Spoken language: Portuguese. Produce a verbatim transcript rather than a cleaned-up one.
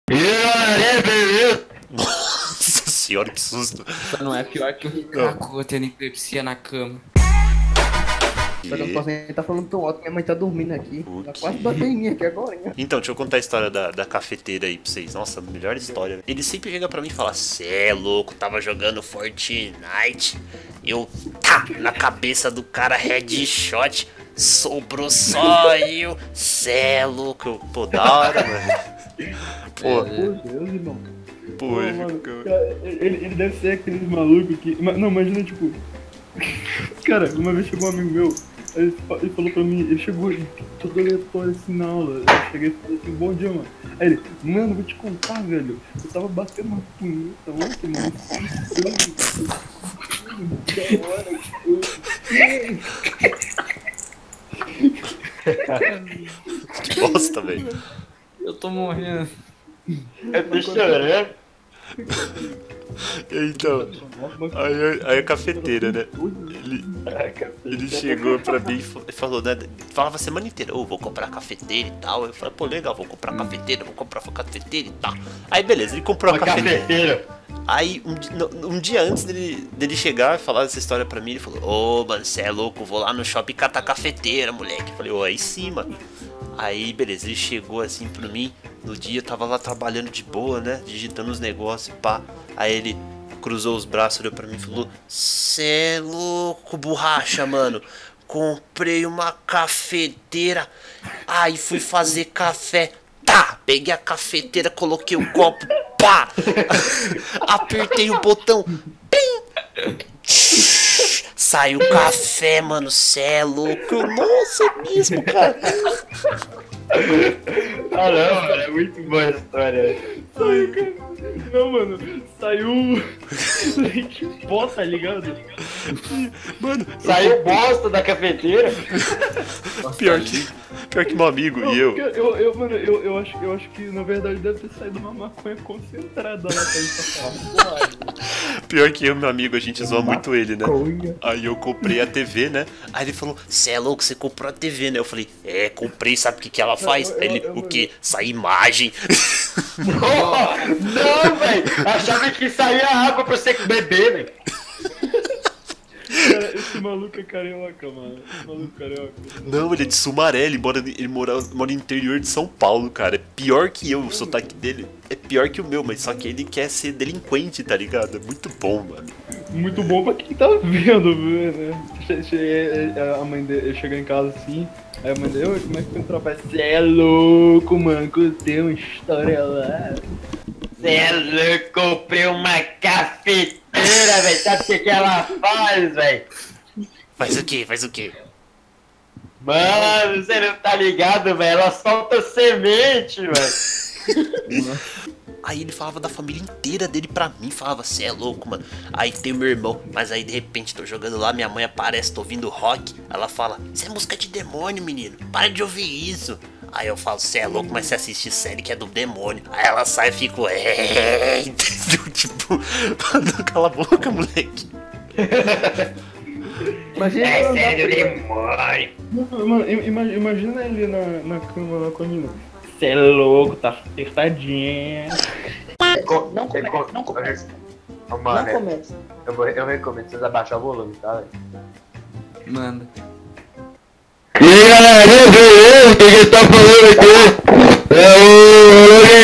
Nossa senhora, que susto. Só não é pior que o Ricaco tendo epilepsia na cama. Eu não posso nem estar falando tão alto, minha mãe tá dormindo aqui. O Ela quê? quase bateu em mim aqui agora, hein? Então, deixa eu contar a história da, da cafeteira aí pra vocês. Nossa, melhor história. Ele sempre chega pra mim e fala: cê é louco, tava jogando Fortnite. Eu, tá, na cabeça do cara, headshot. Sobrou só eu. Cê é louco. Eu, pô, da hora, mano. Pô, Por Deus, irmão. pô, Pô, ele mano, ficou- cara, ele, ele deve ser aqueles malucos que. ma- Não, imagina, tipo. Cara, uma vez chegou um amigo meu, aí ele fa- ele falou pra mim, ele chegou todo aleatório assim na aula. Eu cheguei e falei assim: bom dia, mano. Aí ele: mano, vou te contar, velho. Eu tava batendo uma punheta ontem, mano. Da hora, que bosta, velho. Eu tô morrendo. Eu tô chorando. Então, aí, aí a cafeteira, né? Ele, ele chegou pra mim e fa- e falou, né? Falava a semana inteira: ô, vou comprar cafeteira e tal. Eu falei: pô, legal, vou comprar cafeteira, vou comprar cafeteira e tal. Aí beleza, ele comprou a Uma cafeteira. cafeteira. Aí, um, di- no- um dia antes dele, dele chegar e falar dessa história pra mim, ele falou: ô, mano, cê é louco, vou lá no shopping catar cafeteira, moleque. Eu falei: ô, aí sim, mano. Aí, beleza, ele chegou assim pra mim. No dia eu tava lá trabalhando de boa, né? Digitando os negócios, pá. Aí ele cruzou os braços, olhou pra mim e falou: cê é louco, borracha, mano. Comprei uma cafeteira. Aí fui fazer café. Tá, peguei a cafeteira, coloquei o copo. Pá! Apertei o botão. Pim! Saiu café, mano. Cê é louco. Nossa, é mesmo, cara. Ah não, mano, é muito boa a história. Saiu, cara. Não, mano, saiu. Leite em pó, tá ligado? Mano, Saiu bosta da cafeteira. pior que, pior que meu amigo e eu. Eu, eu, eu, mano, eu, eu, acho, eu acho que na verdade deve ter saído uma maconha concentrada lá pra gente falar. Pior que eu e meu amigo, a gente zoa muito ele, né? Maconha. Aí eu comprei a T V, né? Aí ele falou: cê é louco, você comprou a T V, né? Eu falei: é, comprei, sabe o que, que ela faz? Eu- eu- Aí ele: eu- o que? Sai imagem. Não, velho. Achava que saía água pra você beber, velho. Cara, esse maluco é carioca, mano. Esse maluco é carioca. Não, ele é de Sumaré, ele mora, ele mora, mora no interior de São Paulo, cara. É pior que eu, o sotaque dele é pior que o meu, mas só que ele quer ser delinquente, tá ligado? É muito bom, mano. Muito bom pra quem tá vendo, né? Che- che- A mãe dele chegou em casa assim, aí a mãe dele: oi, como é que foi o trabalho? Cê é louco, mano, que eu tenho uma história lá. Cê é louco, comprei uma cafeteira, velho. Sabe o que, que ela faz, velho? Faz o quê? Faz o quê? Mano, você não tá ligado, velho? Ela solta semente, velho. Aí ele falava da família inteira dele pra mim, falava: cê é louco, mano. Aí tem o meu irmão, mas aí de repente tô jogando lá, minha mãe aparece, tô ouvindo rock. Ela fala: cê é música de demônio, menino, para de ouvir isso. Aí eu falo: cê é louco, mas você assiste série que é do demônio. Aí ela sai e fica: é, entendeu? Tipo, mano, cala a boca, moleque. Imagina, É mano, sério, demônio. mano, ima- imagina ele na, na cama lá com a mina. Cê é louco, tá apertadinha. Não começa, não começa. Mano, Não começa. eu, vou, eu recomendo vocês abaixar o volume, tá, velho? Manda. E aí, galera, o que que tá falando aqui? É o